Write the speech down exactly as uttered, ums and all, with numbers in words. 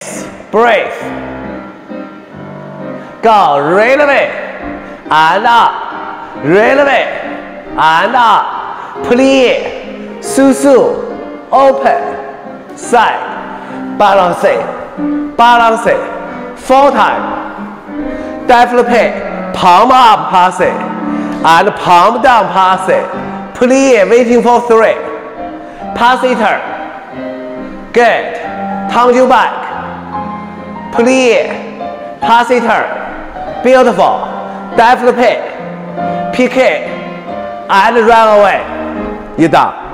breathe. Go, releve, and up, releve, and up, plie, susu, open, side, balance, balance, four times, develop, palm up, pass it, and palm down, pass it, plie, waiting for three, pass it, good, turn you back, plie, pass it, beautiful, develop, pick it, and run away, you're done.